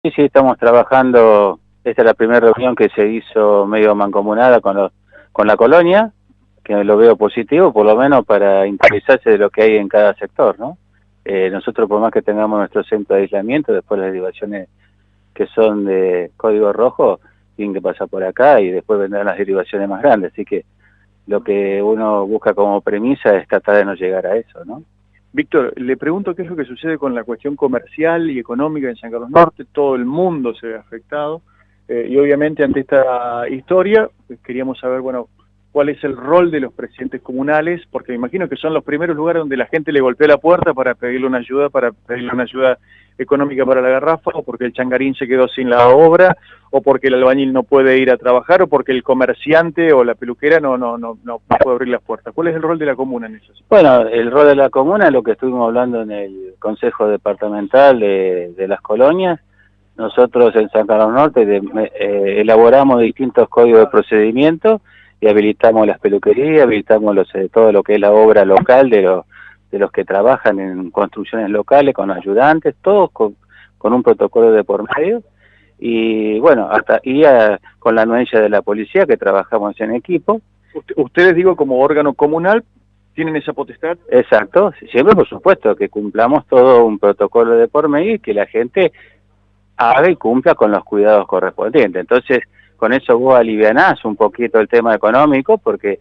Sí, sí, estamos trabajando. Esta es la primera reunión que se hizo medio mancomunada con la colonia, que lo veo positivo, por lo menos para interesarse de lo que hay en cada sector, ¿no? Nosotros, por más que tengamos nuestro centro de aislamiento, después las derivaciones que son de código rojo tienen que pasar por acá y después vendrán las derivaciones más grandes. Así que lo que uno busca como premisa es tratar de no llegar a eso, ¿no? Víctor, le pregunto qué es lo que sucede con la cuestión comercial y económica en San Carlos Norte. Todo el mundo se ve afectado y obviamente ante esta historia queríamos saber, bueno, cuál es el rol de los presidentes comunales, porque me imagino que son los primeros lugares donde la gente le golpea la puerta para pedirle una ayuda económica para la garrafa, o porque el changarín se quedó sin la obra, o porque el albañil no puede ir a trabajar, o porque el comerciante o la peluquera no puede abrir las puertas. ¿Cuál es el rol de la comuna en eso? Bueno, el rol de la comuna es lo que estuvimos hablando en el Consejo Departamental de las colonias. Nosotros en San Carlos Norte elaboramos distintos códigos de procedimiento y habilitamos las peluquerías, habilitamos todo lo que es la obra local de los que trabajan en construcciones locales, con ayudantes, todos con un protocolo de por medio. Y bueno, con la anuencia de la policía, que trabajamos en equipo. Ustedes, digo, como órgano comunal, ¿tienen esa potestad? Exacto, siempre por supuesto que cumplamos todo un protocolo de por medio y que la gente haga y cumpla con los cuidados correspondientes. Entonces, con eso vos alivianás un poquito el tema económico, porque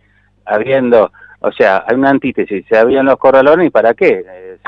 hay una antítesis, se abrían los corralones y ¿para qué?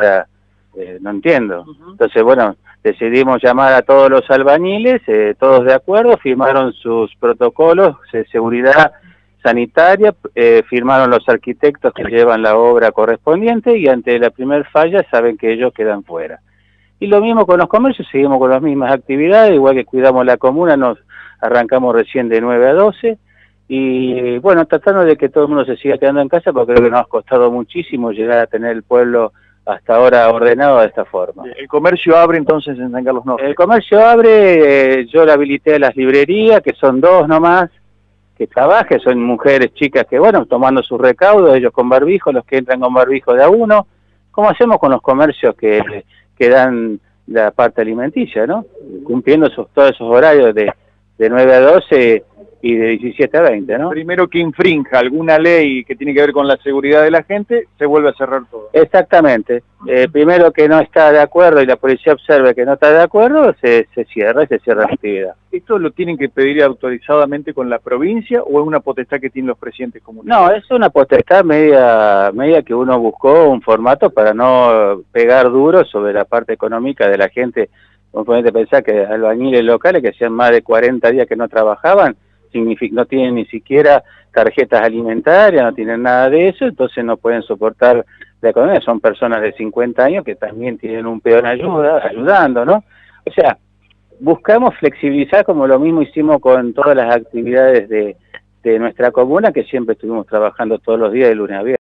No entiendo. Entonces, bueno, decidimos llamar a todos los albañiles, todos de acuerdo, firmaron sus protocolos de seguridad sanitaria, firmaron los arquitectos que llevan la obra correspondiente y ante la primer falla saben que ellos quedan fuera. Y lo mismo con los comercios, seguimos con las mismas actividades, igual que cuidamos la comuna, nos arrancamos recién de 9 a 12 y bueno, tratando de que todo el mundo se siga quedando en casa, porque creo que nos ha costado muchísimo llegar a tener el pueblo hasta ahora ordenado de esta forma. ¿El comercio abre entonces en San Carlos Norte? El comercio abre, yo le habilité a las librerías, que son 2 nomás, que trabajen, son mujeres, chicas que, bueno, tomando sus recaudos, ellos con barbijo, los que entran con barbijo de a uno, como hacemos con los comercios que dan la parte alimenticia, ¿no? Cumpliendo todos esos horarios de 9 a 12 y de 17 a 20, ¿no? Primero que infrinja alguna ley que tiene que ver con la seguridad de la gente, se vuelve a cerrar todo. Exactamente. Primero que no está de acuerdo y la policía observe que no está de acuerdo, se cierra la actividad. ¿Esto lo tienen que pedir autorizadamente con la provincia o es una potestad que tienen los presidentes comunales? No, es una potestad media que uno buscó un formato para no pegar duro sobre la parte económica de la gente. Vos podés pensar que albañiles locales que hacían más de 40 días que no trabajaban, no tienen ni siquiera tarjetas alimentarias, no tienen nada de eso, entonces no pueden soportar la economía. Son personas de 50 años que también tienen un peón ayudando, ¿no? O sea, buscamos flexibilizar, como lo mismo hicimos con todas las actividades de nuestra comuna, que siempre estuvimos trabajando todos los días de lunes a viernes.